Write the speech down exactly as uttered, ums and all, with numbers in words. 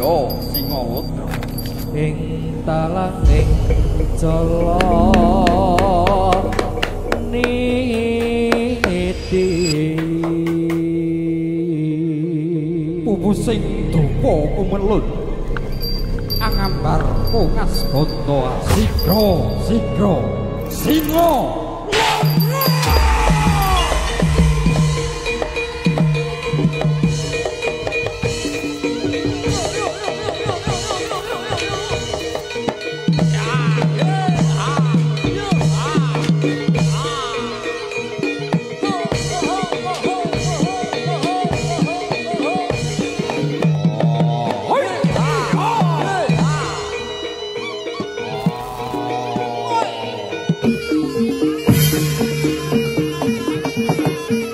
Iya, Singawatra. Ing talaning jala niti Pupusing dupa kumelun angambar pungas kondo sigra sigra singa